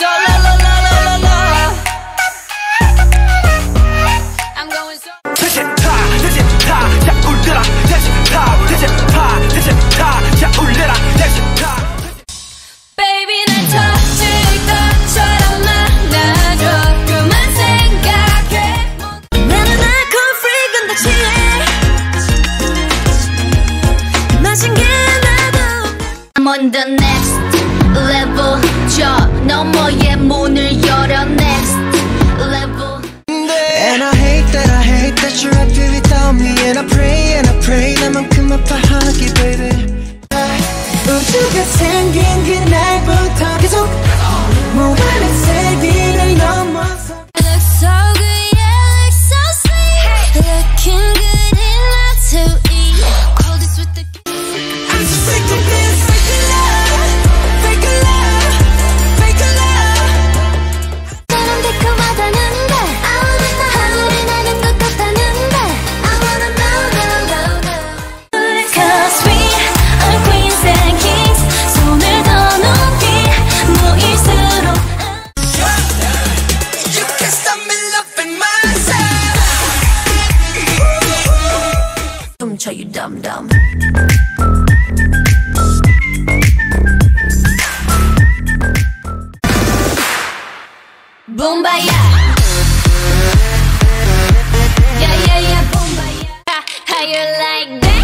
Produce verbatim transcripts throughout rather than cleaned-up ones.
so low, low, low, low, low, low. I'm going so. 대체 타, 대체 타, 자 울려라. 대체 타, 대체 타, 대체 타, 자 울려라. 대체 타. Baby 날 터질 것처럼 만나줘. 그만 생각해. 나는 alcohol free 근데 취해. 마신 게 나도. I'm on the next level. 저 너머의 문을 열어 next level. And I hate that I hate that you're happy without me. And I pray and I pray 나만큼 아파하기 baby. 우주가 생긴 그날부터 계속 무한한 세기를 넘어서. Look so good, yeah, look so sweet. Looking good enough to eat. Coldest with the. I'm so sick of this fake love, fake love, fake love. 나는 달콤하다는데 하늘이 나는 것 같다는데 I wanna know, know, know, know. Cause we are queens and kings. 손을 더 높이 모일수록 You can't stop me loving myself. 훔쳐 you dumb dumb. Boombayah. Yeah, yeah, yeah, boombayah. How, how you like that?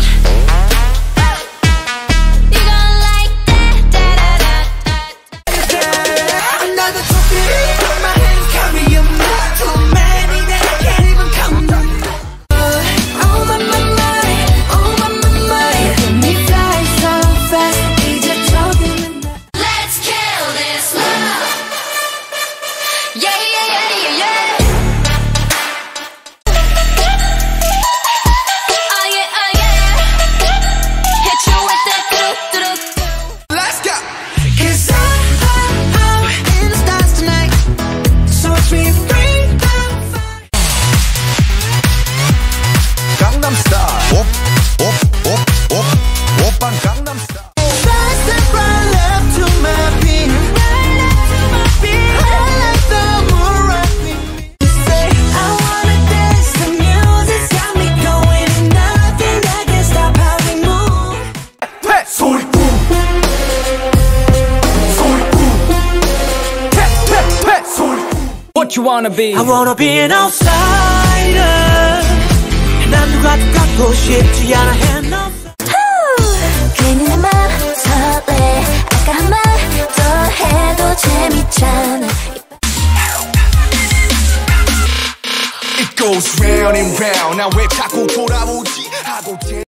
You gon' like that? Da, da, da, da, da. Another trophy, put my hands carry you more. Too many that I can't even count. Oh my my my, oh my my my. Me fly so fast, 이제 저기는 나. Let's kill this love. Yeah, yeah, yeah, yeah, yeah. Oh yeah, oh yeah. Hit you with that doo doo doo. Let's go. 'Cause I'm, I'm, I'm in the stars tonight. So watch me bring the fire. Gangnam Style. Op, op, op, op, oppan Gangnam Style. Right step right left to my beat. Right left to my beat. I like the moon rocking me. Say I wanna dance. The music's got me going, and nothing that can stop how we move. 회 소리 뿜. 소리 뿜. 회회회 소리 뿜. What you wanna be? I wanna be an outsider. 난 누가 갖고 싶지 않아 hand no. 괜히 내 맘 설레. 아까 한 말 더 해도 재밌잖아. It goes round and round. 나 왜 자꾸 돌아오지 하고